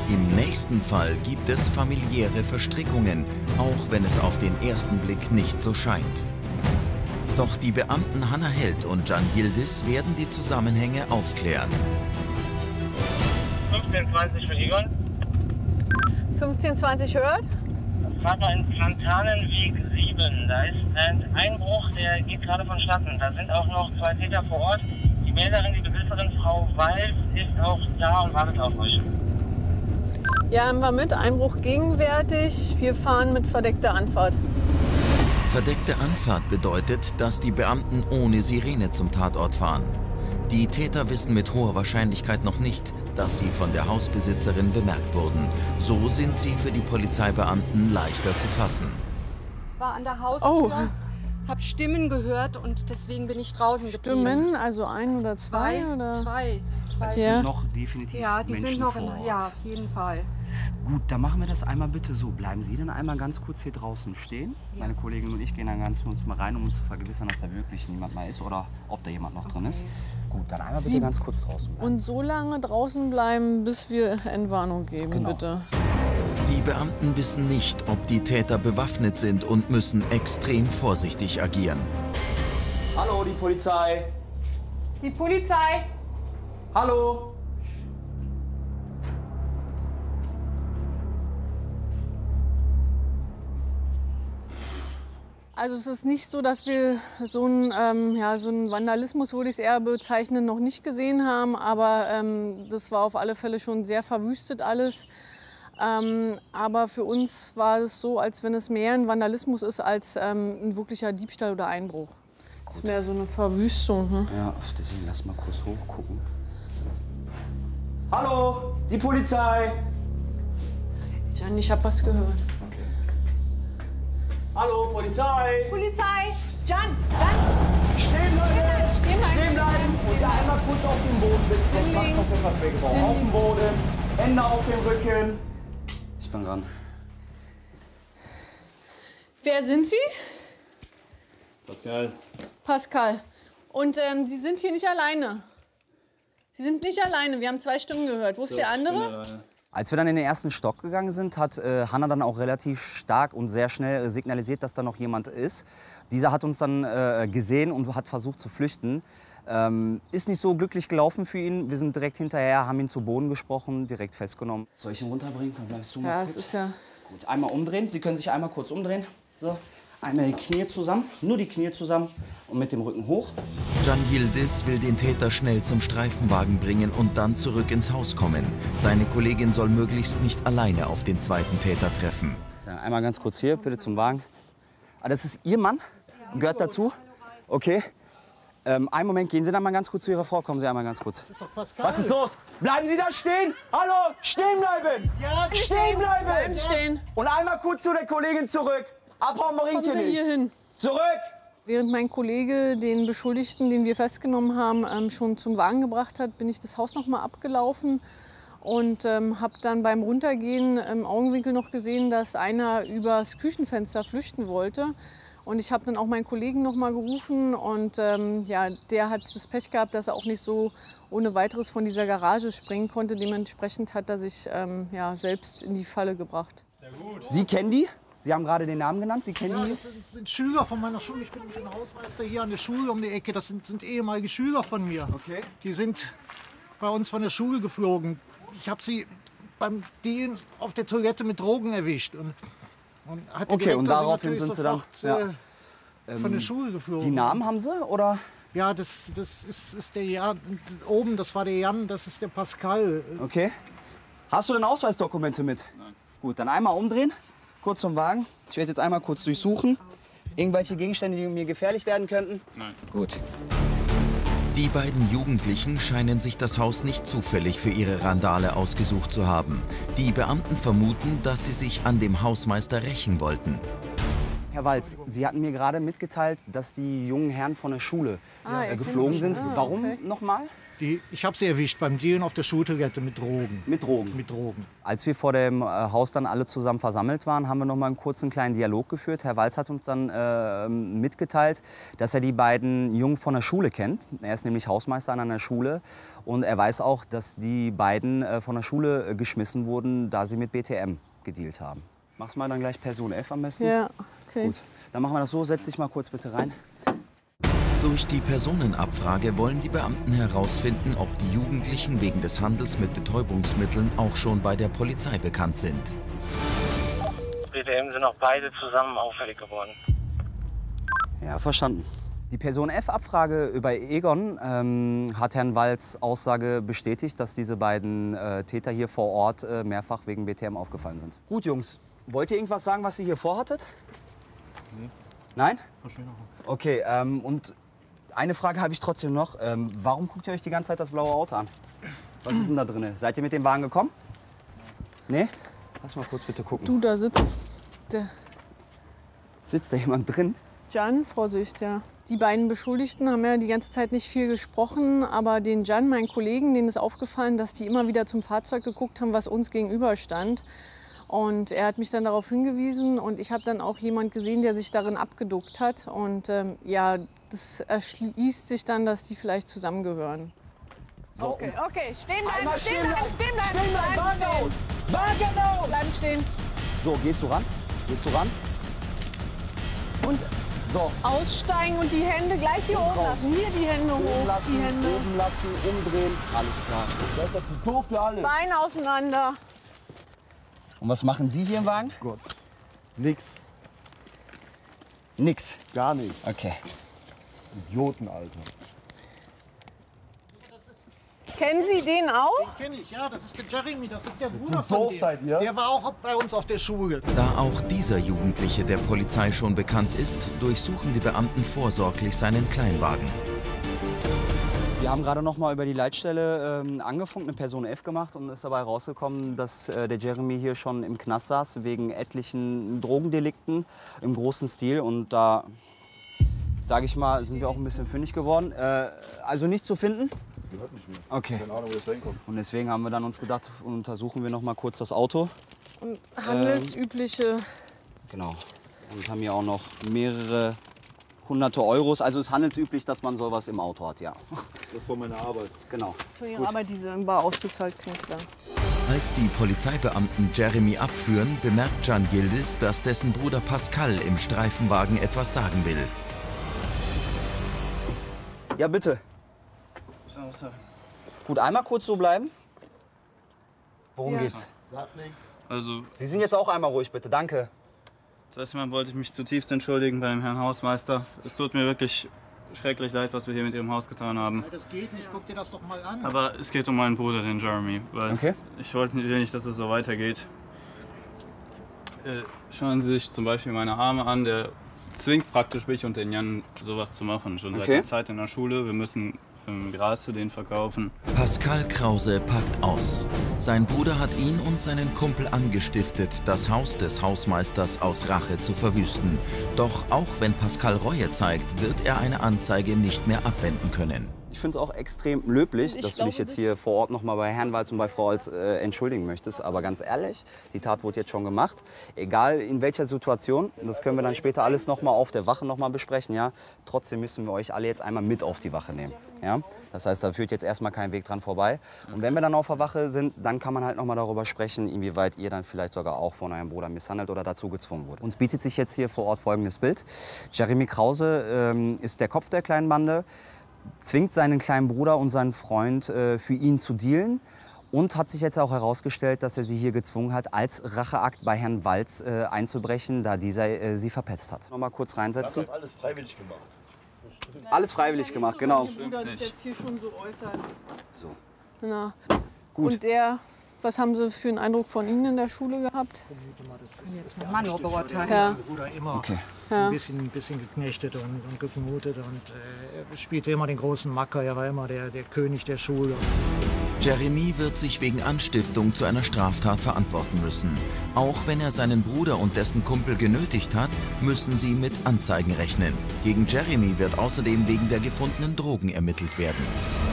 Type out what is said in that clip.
Im nächsten Fall gibt es familiäre Verstrickungen, auch wenn es auf den ersten Blick nicht so scheint. Doch die Beamten Hanna Held und Can Yildiz werden die Zusammenhänge aufklären. 1520 für Egon. 1520 hört? Vater in Plantanenweg 7. Da ist ein Einbruch, der geht gerade vonstatten. Da sind auch noch 2 Täter vor Ort. Die Melderin, die Besitzerin, Frau Walz, ist auch da und wartet auf euch. Ja, haben wir mit. Einbruch gegenwärtig. Wir fahren mit verdeckter Anfahrt. Verdeckte Anfahrt bedeutet, dass die Beamten ohne Sirene zum Tatort fahren. Die Täter wissen mit hoher Wahrscheinlichkeit noch nicht, dass sie von der Hausbesitzerin bemerkt wurden. So sind sie für die Polizeibeamten leichter zu fassen. War an der Haustür, hab Stimmen gehört und deswegen bin ich draußen geblieben. Stimmen, also 1 oder 2? Zwei. Ja. Sind noch definitiv Ja, die Menschen sind noch vor Ort. ja, auf jeden Fall. Gut, dann machen wir das einmal bitte so. Bleiben Sie dann einmal ganz kurz hier draußen stehen. Ja. Meine Kollegin und ich gehen dann ganz kurz mal rein, um uns zu vergewissern, dass da wirklich niemand mehr ist oder ob da jemand noch drin ist. Gut, dann einmal bitte ganz kurz draußen bleiben. Und so lange draußen bleiben, bis wir Entwarnung geben, Genau. bitte. Die Beamten wissen nicht, ob die Täter bewaffnet sind und müssen extrem vorsichtig agieren. Hallo, die Polizei. Die Polizei! Hallo. Also es ist nicht so, dass wir so einen Vandalismus, würde ich es eher bezeichnen, noch nicht gesehen haben. Aber das war auf alle Fälle schon sehr verwüstet alles. Aber für uns war es so, als wenn es mehr ein Vandalismus ist als ein wirklicher Diebstahl oder Einbruch. Das ist mehr so eine Verwüstung. Hm? Ja, deswegen lass mal kurz hochgucken. Hallo, die Polizei. Jan, ich habe was gehört. Hallo, Polizei. Polizei! Jan! Stehen bleiben. Stehen bleiben. Und da einmal kurz auf den Boden, bitte. Sonst macht man für was weggebaut. Auf den Boden, Hände auf den Rücken. Ich bin dran. Wer sind Sie? Pascal. Pascal. Und Sie sind hier nicht alleine. Sie sind nicht alleine. Wir haben 2 Stimmen gehört. Wo ist der andere? Als wir dann in den ersten Stock gegangen sind, hat Hanna dann auch relativ stark und sehr schnell signalisiert, dass da noch jemand ist. Dieser hat uns dann gesehen und hat versucht zu flüchten. Ist nicht so glücklich gelaufen für ihn. Wir sind direkt hinterher, haben ihn zu Boden gesprochen, direkt festgenommen. Soll ich ihn runterbringen? Dann bleibst du mal Ja, kurz. es ist ja... Gut, einmal umdrehen. Sie können sich einmal kurz umdrehen. So, einmal die Knie zusammen, nur die Knie zusammen und mit dem Rücken hoch. Can Yildiz will den Täter schnell zum Streifenwagen bringen und dann zurück ins Haus kommen. Seine Kollegin soll möglichst nicht alleine auf den zweiten Täter treffen. Dann einmal ganz kurz hier, bitte zum Wagen. Ah, das ist Ihr Mann? Gehört dazu? Okay. Einen Moment, gehen Sie dann mal ganz kurz zu Ihrer Frau. Kommen Sie einmal ganz kurz. Was ist los? Bleiben Sie da stehen! Hallo! Stehen bleiben! Ja, stehen bleiben! Bleiben stehen. Und einmal kurz zu der Kollegin zurück. Abhauen bringt Kommen hier Sie hier nicht. hin. Zurück! Während mein Kollege den Beschuldigten, den wir festgenommen haben, schon zum Wagen gebracht hat, bin ich das Haus noch mal abgelaufen und habe dann beim Runtergehen im Augenwinkel noch gesehen, dass einer übers Küchenfenster flüchten wollte. Und ich habe dann auch meinen Kollegen noch mal gerufen und ja, der hat das Pech gehabt, dass er auch nicht so ohne weiteres von dieser Garage springen konnte. Dementsprechend hat er sich ja, selbst in die Falle gebracht. Sie kennen die? Sie haben gerade den Namen genannt. Sie kennen die? Das sind Schüler von meiner Schule. Ich bin mit dem Hausmeister hier an der Schule um die Ecke. Das sind ehemalige Schüler von mir. Okay. Die sind bei uns von der Schule geflogen. Ich habe sie beim Dealen auf der Toilette mit Drogen erwischt. Und hatte Okay, direkt und also daraufhin natürlich sind sie dann sofort, von der Schule geflogen. Die Namen haben Sie, oder? Ja, das ist der Jan. Oben, das war der Jan, das ist der Pascal. Okay. Hast du denn Ausweisdokumente mit? Nein. Gut, dann einmal umdrehen. Kurz zum Wagen. Ich werde jetzt einmal kurz durchsuchen. Irgendwelche Gegenstände, die mir gefährlich werden könnten? Nein. Gut. Die beiden Jugendlichen scheinen sich das Haus nicht zufällig für ihre Randale ausgesucht zu haben. Die Beamten vermuten, dass sie sich an dem Hausmeister rächen wollten. Herr Walz, Sie hatten mir gerade mitgeteilt, dass die jungen Herren von der Schule Ah, ja, geflogen sind. Ah, Warum okay. nochmal? Ich habe sie erwischt beim Dealen auf der Schultoilette mit Drogen. Mit Drogen? Mit Drogen. Als wir vor dem Haus dann alle zusammen versammelt waren, haben wir noch mal einen kurzen kleinen Dialog geführt. Herr Walz hat uns dann mitgeteilt, dass er die beiden Jungen von der Schule kennt. Er ist nämlich Hausmeister an einer Schule. Und er weiß auch, dass die beiden von der Schule geschmissen wurden, da sie mit BTM gedealt haben. Mach's mal dann gleich Person F am besten. Ja, okay. Gut, dann machen wir das so. Setz dich mal kurz bitte rein. Durch die Personenabfrage wollen die Beamten herausfinden, ob die Jugendlichen wegen des Handels mit Betäubungsmitteln auch schon bei der Polizei bekannt sind. BTM sind auch beide zusammen auffällig geworden. Ja, verstanden. Die Person F-Abfrage über Egon hat Herrn Walz Aussage bestätigt, dass diese beiden Täter hier vor Ort mehrfach wegen BTM aufgefallen sind. Gut, Jungs, wollt ihr irgendwas sagen, was ihr hier vorhattet? Nee. Nein? Okay, und eine Frage habe ich trotzdem noch. Warum guckt ihr euch die ganze Zeit das blaue Auto an? Was ist denn da drin? Seid ihr mit dem Wagen gekommen? Nee? Lass mal kurz bitte gucken. Du, da sitzt Sitzt da jemand drin? Can, Vorsicht, ja. Die beiden Beschuldigten haben ja die ganze Zeit nicht viel gesprochen, aber den Can, meinen Kollegen, denen ist aufgefallen, dass die immer wieder zum Fahrzeug geguckt haben, was uns gegenüber stand. Und er hat mich dann darauf hingewiesen und ich habe dann auch jemand gesehen, der sich darin abgeduckt hat. Und ja, das erschließt sich dann, dass die vielleicht zusammengehören. So, Okay, stehen bleiben, Einmal stehen bleiben, stehen bleiben, Stehen bleiben, Wagen aus! Wagen aus! bleiben stehen. So, gehst du ran? Gehst du ran? Und So, aussteigen und die Hände gleich hier oben raus. lassen. Hier die Hände oben hoch, lassen, die Hände. oben lassen, umdrehen. Alles klar. Das ist doch zu doof für alle. Beine auseinander. Und was machen Sie hier im Wagen? Gott. Nix. Nix. Gar nichts. Okay. Idioten, Alter. Kennen Sie den auch? Kenn ich, ja, das ist der Jeremy, das ist der Bruder Wie von doof dem. seid ihr? Der war auch bei uns auf der Schule. Da auch dieser Jugendliche der Polizei schon bekannt ist, durchsuchen die Beamten vorsorglich seinen Kleinwagen. Wir haben gerade noch mal über die Leitstelle angefunkt, eine Person F gemacht und ist dabei rausgekommen, dass der Jeremy hier schon im Knast saß wegen etlichen Drogendelikten im großen Stil. Und da, sage ich mal, sind wir auch ein bisschen fündig geworden. Also nicht zu finden? Gehört nicht mehr. Okay. Keine Ahnung, wo das hinkommt. Und deswegen haben wir dann uns gedacht, untersuchen wir noch mal kurz das Auto. Und handelsübliche. Genau. Und haben hier auch noch mehrere hunderte Euros. Also es ist handelsüblich, dass man sowas im Auto hat, ja. Das war meine Arbeit. Genau. Das ist von ihrer Arbeit, die sie im Bar ausgezahlt kriegt. Ja. Als die Polizeibeamten Jeremy abführen, bemerkt Can Yildiz, dass dessen Bruder Pascal im Streifenwagen etwas sagen will. Ja, bitte. Gut, einmal kurz so bleiben. Worum geht's? Also, Sie sind jetzt auch einmal ruhig, bitte. Danke. zuerst einmal wollte ich mich zutiefst entschuldigen beim Herrn Hausmeister. Es tut mir wirklich schrecklich leid, was wir hier mit Ihrem Haus getan haben. Das geht nicht, guck dir das doch mal an. Aber es geht um meinen Bruder, den Jeremy. Weil Okay. ich will nicht, dass es so weitergeht. Schauen Sie sich zum Beispiel meine Arme an. Der zwingt praktisch mich und den Jan, sowas zu machen. Schon seit Okay. der Zeit in der Schule. Wir müssen Gras für den verkaufen. Pascal Krause packt aus. Sein Bruder hat ihn und seinen Kumpel angestiftet, das Haus des Hausmeisters aus Rache zu verwüsten. Doch auch wenn Pascal Reue zeigt, wird er eine Anzeige nicht mehr abwenden können. Ich finde es auch extrem löblich, Ich dass du dich glaube, jetzt hier vor Ort noch mal bei Herrn Walz und bei Frau Holz entschuldigen möchtest. Aber ganz ehrlich, die Tat wurde jetzt schon gemacht. Egal in welcher Situation, das können wir dann später alles noch mal auf der Wache noch mal besprechen. Ja? Trotzdem müssen wir euch alle jetzt einmal mit auf die Wache nehmen. Ja? Das heißt, da führt jetzt erstmal kein Weg dran vorbei. Und wenn wir dann auf der Wache sind, dann kann man halt noch mal darüber sprechen, inwieweit ihr dann vielleicht sogar auch von eurem Bruder misshandelt oder dazu gezwungen wurde. Uns bietet sich jetzt hier vor Ort folgendes Bild. Jeremy Krause ist der Kopf der kleinen Bande, zwingt seinen kleinen Bruder und seinen Freund für ihn zu dealen und hat sich jetzt auch herausgestellt, dass er sie hier gezwungen hat, als Racheakt bei Herrn Walz einzubrechen, da dieser sie verpetzt hat. Noch mal kurz reinsetzen. Das alles freiwillig gemacht. Alles freiwillig gemacht, genau. Ihr Bruder das jetzt hier schon so äußert. So. Na. Gut. Und der, was haben Sie für einen Eindruck von Ihnen in der Schule gehabt? Jetzt nochmal nur beurteilen. Ja. Bruder immer Okay. ein bisschen geknechtet und geknutet und er spielte immer den großen Macker. Er war immer der König der Schule. Jeremy wird sich wegen Anstiftung zu einer Straftat verantworten müssen. Auch wenn er seinen Bruder und dessen Kumpel genötigt hat, müssen sie mit Anzeigen rechnen. Gegen Jeremy wird außerdem wegen der gefundenen Drogen ermittelt werden.